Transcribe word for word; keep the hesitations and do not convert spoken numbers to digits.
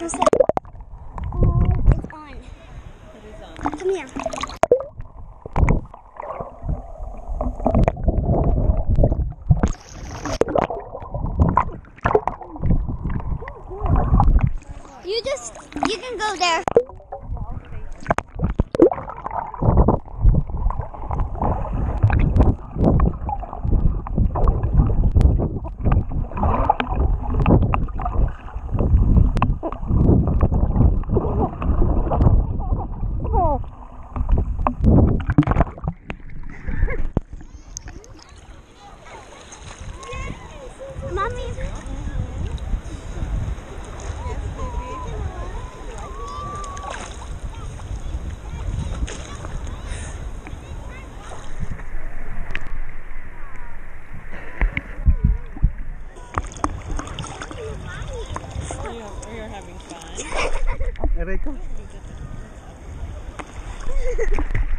What's that? Oh, it's on. It is on. Come here. You just, you can go there. Mommy. You're having fun. Aray ko.